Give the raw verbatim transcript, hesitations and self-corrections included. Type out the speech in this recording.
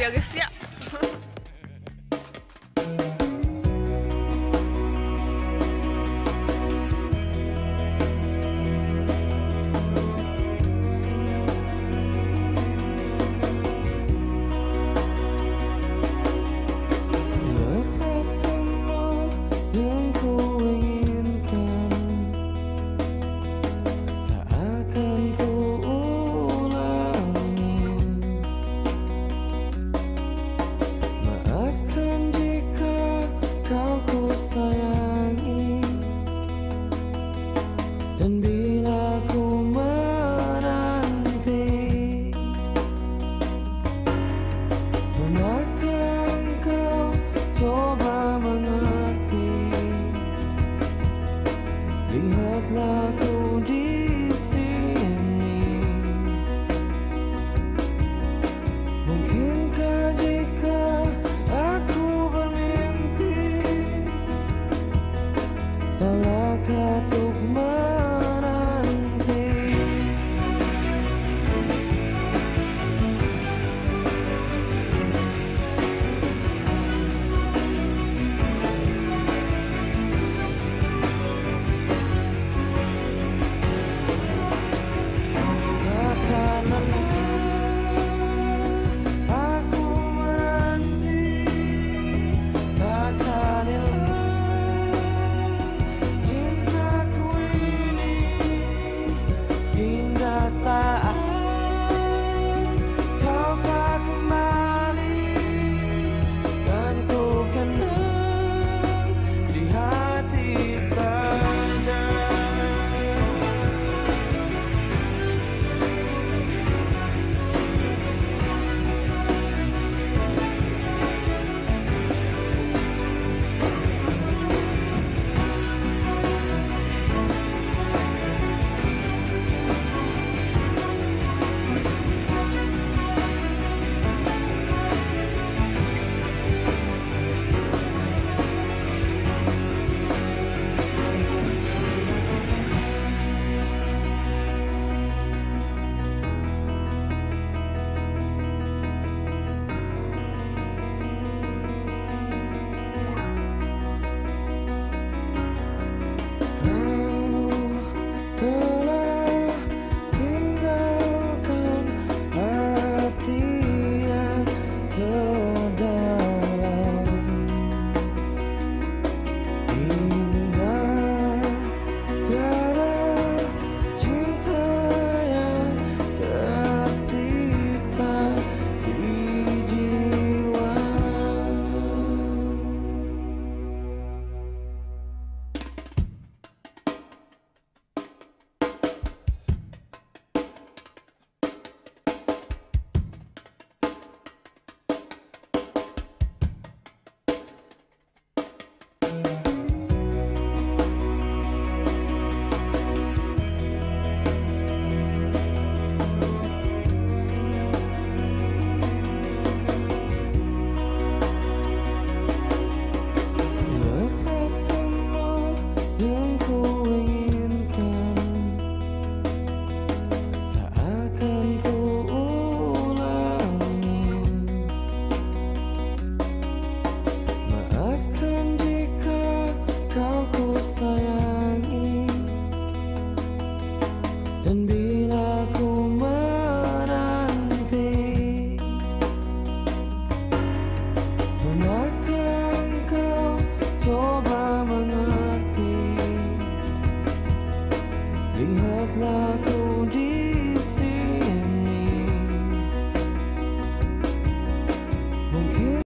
ya guys ya. Dan bila ku menanti, pernahkah engkau coba mengerti? Lihatlah ku di sini. Mungkinkah jika aku bermimpi, salahkah untuk saat kau tak kembali, dan ku kenang di hati saja. Yang ku inginkan tak akan ku ulangi. Maafkan jika kau ku sayangi, dan bila ku menanti, pernahkah engkau coba mengerti? Lihatlah ku